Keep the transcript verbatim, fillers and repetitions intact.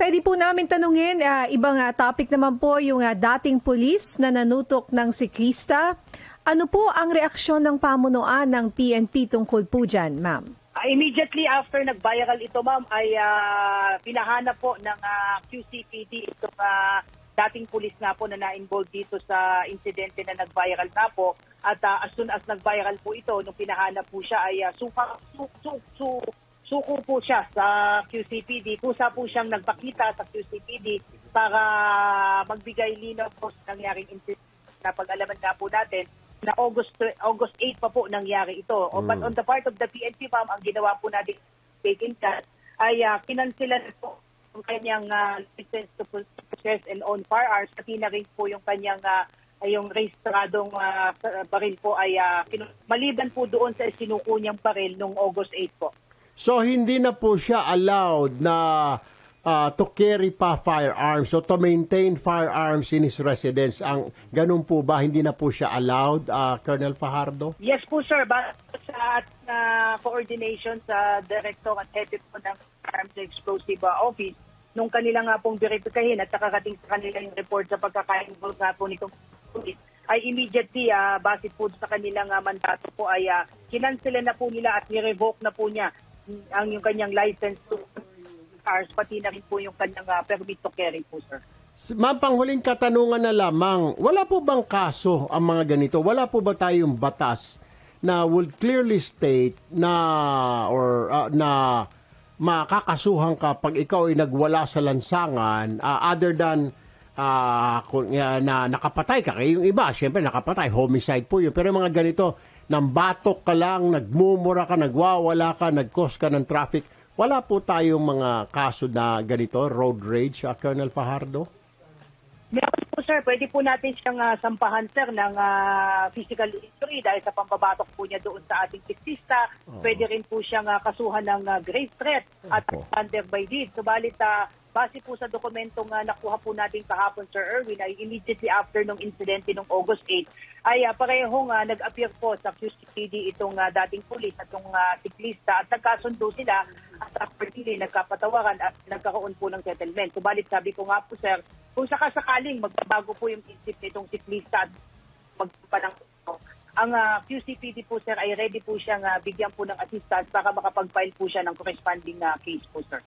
Pwede po namin tanungin, uh, ibang uh, topic naman po yung uh, dating pulis na nanutok ng siklista. Ano po ang reaksyon ng pamunuan ng P N P tungkol po dyan, ma'am? Uh, immediately after nag-viral ito, ma'am, ay uh, pinahanap po ng uh, Q C P D itong uh, dating pulis nga po na na-involved dito sa insidente na nag-viral nga po. At uh, as soon as nag-viral po ito, nung pinahanap po siya ay uh, suka, su, su, su, suko po siya sa Q C P D. Kusa po siyang nagpakita sa Q C P D para magbigay linaw po sa nangyaring incident. Napag-alaman nga po natin na August August eight pa po nangyari ito. Mm. But on the part of the P N P, ma'am, ang ginawa po natin taken cut ay uh, kinansilan po yung kanyang uh, license to possess and own firearms, pati na rin po yung kanyang uh, yung rehistradong uh, baril po ay uh, maliban po doon sa sinuko niyang baril noong August eight po. So hindi na po siya allowed na uh, to carry pa firearms, so to maintain firearms in his residence. Ang ganun po ba, hindi na po siya allowed, uh, Colonel Fajardo? Yes po, sir. But sa uh, coordination sa director at head po ng Arms and Explosive uh, Office, nung kanila nga pong verifikahin at nakakating sa kanila yung report sa pagkaka-involve nga po nitong police, ay immediately, uh, base po sa kanilang uh, mandato po, ay uh, kinansela na po nila at ni-revoke na po niya ang yung kanyang license to cars, pati na rin po yung kanyang uh, permit to carry po, sir. Ma'am, panghuling katanungan na lamang, wala po bang kaso ang mga ganito? Wala po ba tayong batas na would clearly state na or uh, na makakasuhan ka pag ikaw ay nagwala sa lansangan uh, other than uh, kung, uh, na nakapatay ka? Kaya yung iba, syempre nakapatay, homicide po yun. Pero yung mga ganito, nang batok ka lang, nagmumura ka, nagwawala ka, nag-cause ka ng traffic. Wala po tayong mga kaso na ganito, road rage, uh, Colonel Fajardo? Meron po, sir. Pwede po natin siyang uh, sampahan, sir, ng uh, physical injury dahil sa pambabatok po niya doon sa ating siklista. Oh. Pwede rin po siyang uh, kasuhan ng uh, grave threat at oh. under by deed. Subalit, uh, base po sa dokumentong uh, nakuha po natin kahapon, Sir Erwin, ay immediately after nung insidente nung August eight, ay uh, parehong uh, nag-appear po sa Q C P D itong uh, dating pulis at itong uh, siklista at nagkasundo sila at after nila nagkapatawaran at nagkaroon po ng settlement. Subalit sabi ko nga po, sir, kung sakasakaling magbabago po yung isip nitong siklista at magpanang ang uh, Q C P D po, sir, ay ready po siyang uh, bigyan po ng assistance para makapag-file po siya ng corresponding uh, case po, sir.